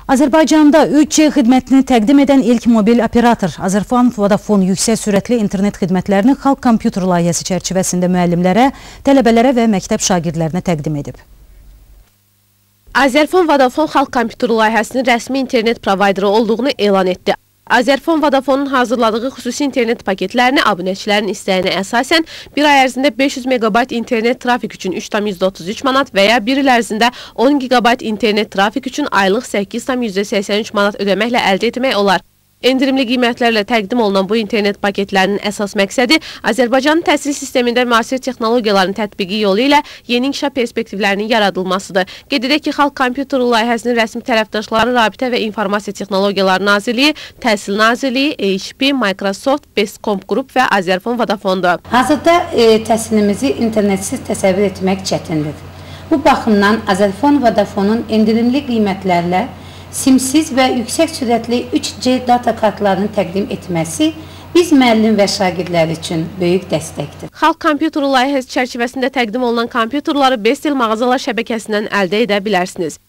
Azərbaycanda 3G xidmətini təqdim edən ilk mobil operator Azerfon Vodafone yüksək sürətli internet xidmətlərini Xalq kompüter layihəsi çərçivəsində müəllimlərə, tələbələrə və məktəb şagirdlərinə təqdim edib. Azerfon Vodafone Xalq kompüter layihəsinin rəsmi internet provayderi olduğunu elan etdi. Azerfon Vodafone'un hazırladığı xüsusi internet paketlərini abunəçilərin istəyinə əsasən bir ay ərzində 500 MB internet trafik üçün 3,33 manat və ya bir il ərzində 10 GB internet trafik üçün aylıq 8,83 manat ödəməklə əldə etmək olar. Endirimli qiymətlərlə təqdim olunan bu internet paketlərinin əsas məqsədi Azərbaycanın təhsil sistemində müasir texnologiyaların tətbiqi yolu ilə yeni inkişaf perspektivlərinin yaradılmasıdır. Qeyd edək ki, Xalq kompüter layihəsinin rəsmi tərəfdaşları Rabitə və İnformasiya Texnologiyaları Nazirliyi, Təhsil Nazirliyi, HP, Microsoft, Bestcom Qrup və Azerfon Vodafone'dur. Hazırda təhsilimizi internetsiz təsəvvür etmək çətindir. Bu baxımdan Azerfon Vodafone'un endirimli qiymətlərlə simsiz və yüksək sürətli 3G data kartlarını təqdim etməsi biz müəllim və şagirdlər üçün böyük dəstəkdir. Xalq kompüter layihəsi çərçivəsində təqdim olunan kompüterləri Bestel mağazalar şəbəkəsindən əldə edə bilərsiniz.